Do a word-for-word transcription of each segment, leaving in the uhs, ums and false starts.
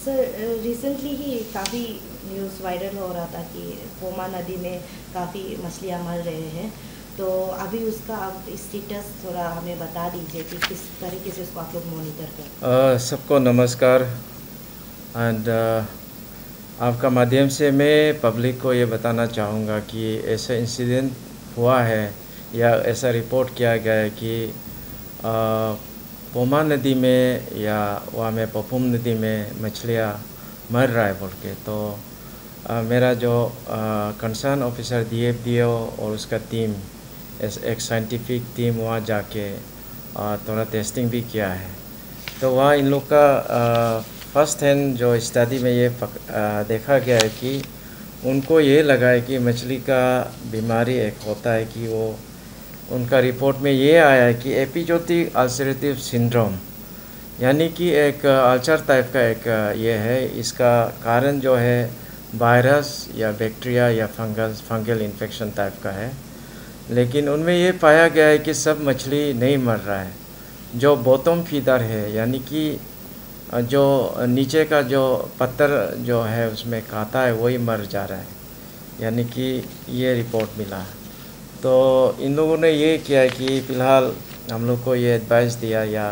Sir recently ही काफ़ी news viral हो रहा था कि पोमा नदी में काफ़ी मछलियाँ मर रहे हैं। तो अभी उसका आप स्टेटस थोड़ा हमें बता दीजिए कि किस तरीके से उसको आप लोग मॉनिटर करते हैं। uh, सबको नमस्कार। एंड uh, आपका माध्यम से मैं पब्लिक को ये बताना चाहूँगा कि ऐसा इंसिडेंट हुआ है या ऐसा रिपोर्ट किया गया है कि uh, पोमा नदी में या वहाँ में पपुम नदी में मछलियाँ मर रहा है बोल के। तो uh, मेरा जो concern officer D F D O और उसका टीम, एक साइंटिफिक टीम वहाँ जाके uh, थोड़ा टेस्टिंग भी किया है। तो वहाँ इन लोग का फर्स्ट हैंड जो स्टडी में ये आ, देखा गया है कि उनको ये लगा है कि मछली का बीमारी एक होता है कि वो उनका रिपोर्ट में ये आया है कि एपिजोटिक अल्सरेटिव सिंड्रोम, यानी कि एक अल्सर टाइप का एक ये है। इसका कारण जो है वायरस या बैक्टीरिया या फंगस फंगल इन्फेक्शन टाइप का है। लेकिन उनमें ये पाया गया है कि सब मछली नहीं मर रहा है। जो बॉटम फीडर है, यानी कि जो नीचे का जो पत्थर जो है उसमें कांटा है, वही मर जा रहा है, यानी कि ये रिपोर्ट मिला। तो इन लोगों ने ये किया है कि फ़िलहाल हम लोग को ये एडवाइस दिया या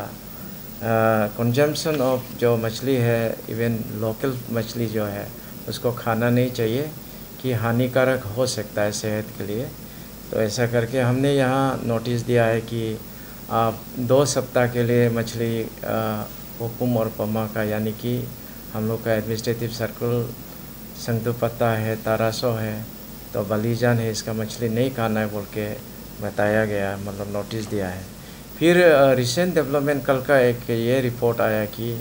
कंजम्पशन ऑफ जो मछली है, इवन लोकल मछली जो है उसको खाना नहीं चाहिए कि हानिकारक हो सकता है सेहत के लिए। तो ऐसा करके हमने यहाँ नोटिस दिया है कि आप दो सप्ताह के लिए मछली पोपुम और पमा का, यानी कि हम लोग का एडमिनिस्ट्रेटिव सर्कल संगतुपत्ता है, तारासो है, तो बलीजान है, इसका मछली नहीं खाना है बोल के बताया गया, मतलब नोटिस दिया है। फिर रिसेंट डेवलपमेंट कल का एक ये रिपोर्ट आया कि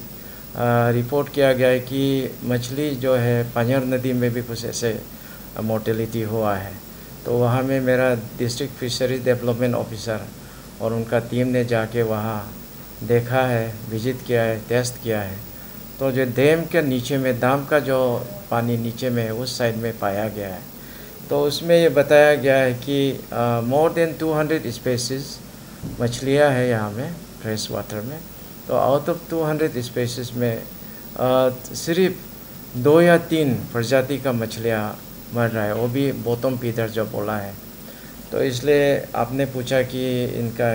रिपोर्ट किया गया है कि मछली जो है पंजर नदी में भी कुछ ऐसे मोर्टेलिटी हुआ है। तो वहाँ में मेरा डिस्ट्रिक्ट फिशरीज डेवलपमेंट ऑफिसर और उनका टीम ने जाके वहाँ देखा है, विजिट किया है, टेस्ट किया है। तो जो डैम के नीचे में, डैम का जो पानी नीचे में है उस साइड में पाया गया है। तो उसमें ये बताया गया है कि more than two hundred species मछलियाँ हैं यहाँ में फ्रेश वाटर में। तो out of two hundred species में uh, सिर्फ दो या तीन प्रजाति का मछलियाँ मर रहा है, वो भी बॉटम फीडर जो बोला है। तो इसलिए आपने पूछा कि इनका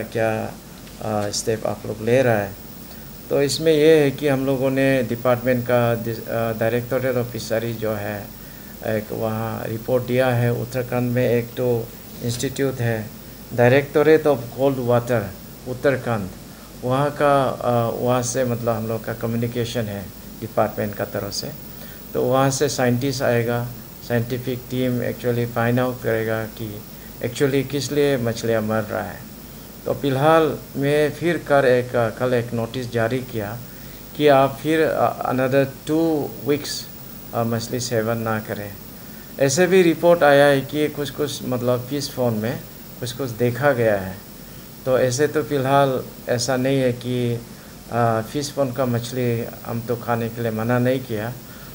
क्या स्टेप आप लोग ले रहा है। तो इसमें ये है कि हम लोगों ने डिपार्टमेंट का डायरेक्टोरेट ऑफ फिशरी जो है एक वहाँ रिपोर्ट दिया है। उत्तराखंड में एक तो इंस्टीट्यूट है, directorate of cold water Uttarakhand, वहाँ का वहाँ से मतलब हम लोग का कम्युनिकेशन है डिपार्टमेंट का तरफ से। तो वहाँ से साइंटिस्ट आएगा, scientific team actually find out करेगा कि एक्चुअली किस लिए मछलियाँ मर रहा है। तो फ़िलहाल मैं फिर कर एक कल एक नोटिस जारी किया कि आप फिर अनदर टू वीक्स मछली सेवन ना करें। ऐसे भी रिपोर्ट आया है कि कुछ कुछ मतलब फिश फोन में कुछ कुछ देखा गया है। तो ऐसे तो फ़िलहाल ऐसा नहीं है कि फिश फोन का मछली हम तो खाने के लिए मना नहीं किया।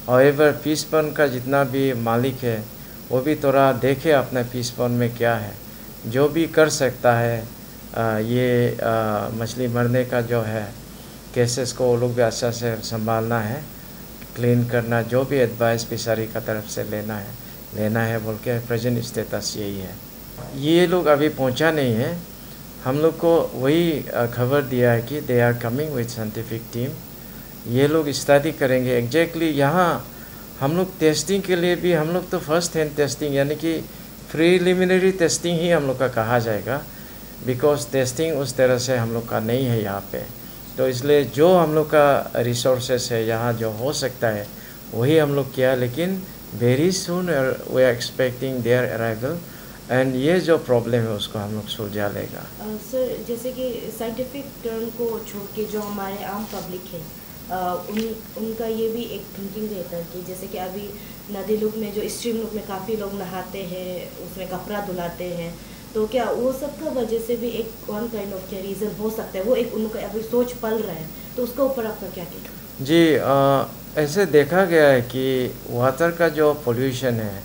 और फिश पॉन्ड का जितना भी मालिक है वो भी थोड़ा देखे अपने फिश पॉन्ड में क्या है, जो भी कर सकता है। आ, ये आ, मछली मरने का जो है केसेस को वो लोग भी अच्छा से संभालना है, क्लीन करना, जो भी एडवाइस फिशरी का तरफ से लेना है लेना है बोल के प्रेजेंट स्टेटस यही है। ये लोग अभी पहुंचा नहीं है, हम लोग को वही खबर दिया है कि they are coming with scientific team. ये लोग स्टडी करेंगे एग्जैक्टली। यहाँ हम लोग टेस्टिंग के लिए भी हम लोग तो फर्स्ट हैंड टेस्टिंग, यानी कि प्रीलिमिनरी टेस्टिंग ही हम लोग का कहा जाएगा, बिकॉज टेस्टिंग उस तरह से हम लोग का नहीं है यहाँ पे। तो इसलिए जो हम लोग का रिसोर्सेस है यहाँ जो हो सकता है वही हम लोग किया। लेकिन very soon we are expecting their arrival, and ये जो प्रॉब्लम है उसको हम लोग सुलझा लेगा। सर uh, जैसे कि साइंटिफिक टर्म को छोड़ के जो हमारे आम पब्लिक है Uh, उन उनका ये भी एक थिंकिंग रहता है कि जैसे कि अभी नदी लुक में जो स्ट्रीम लुक में काफ़ी लोग नहाते हैं, उसमें कपड़ा धुलाते हैं, तो क्या वो सब का वजह से भी एक वन काइंड ऑफ क्या रीज़न हो सकता है? वो एक उनका अभी सोच पल रहा है, तो उसके ऊपर आपका क्या कहना? जी आ, ऐसे देखा गया है कि वाटर का जो पोल्यूशन है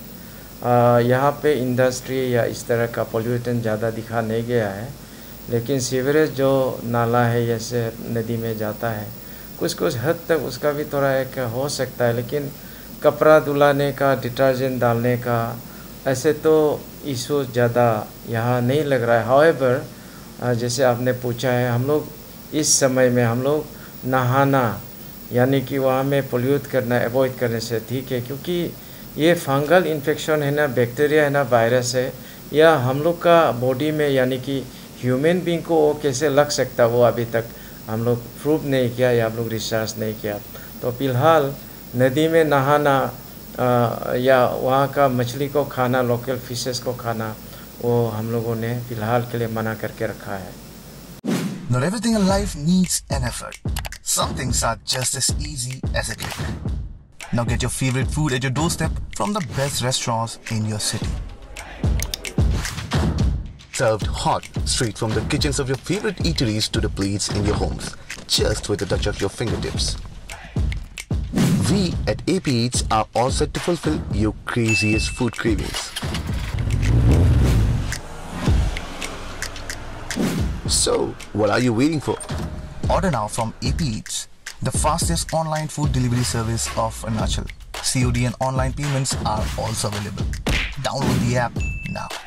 यहाँ पे इंडस्ट्री या इस तरह का पोल्यूटेंट ज़्यादा दिखा नहीं गया है। लेकिन सीवरेज जो नाला है जैसे नदी में जाता है कुछ कुछ हद तक उसका भी थोड़ा एक हो सकता है, लेकिन कपड़ा धुलाने का, डिटर्जेंट डालने का ऐसे तो इशू ज़्यादा यहाँ नहीं लग रहा है। हाउएवर जैसे आपने पूछा है, हम लोग इस समय में हम लोग नहाना यानी कि वहाँ में पोल्यूट करना अवॉइड करने से ठीक है, क्योंकि ये फंगल इन्फेक्शन है ना, बैक्टीरिया है ना, वायरस है, या हम लोग का बॉडी में यानी कि ह्यूमन बींग को वो कैसे लग सकता वो अभी तक हम लोग प्रूव नहीं किया या हम लोग रिसर्च नहीं किया। तो फिलहाल नदी में नहाना आ, या वहाँ का मछली को खाना, लोकल फिशेस को खाना, वो हम लोगों ने फिलहाल के लिए मना करके रखा है। Not everything in life needs an effort. Some things are just as easy as a click. Now get your favorite food at your doorstep from the best restaurants in your city. Served hot, straight from the kitchens of your favorite eateries to the plates in your homes, just with a touch of your fingertips. We at A P Eats are all set to fulfill your craziest food cravings. So, what are you waiting for? Order now from A P Eats, the fastest online food delivery service of Arunachal. C O D and online payments are also available. Download the app now.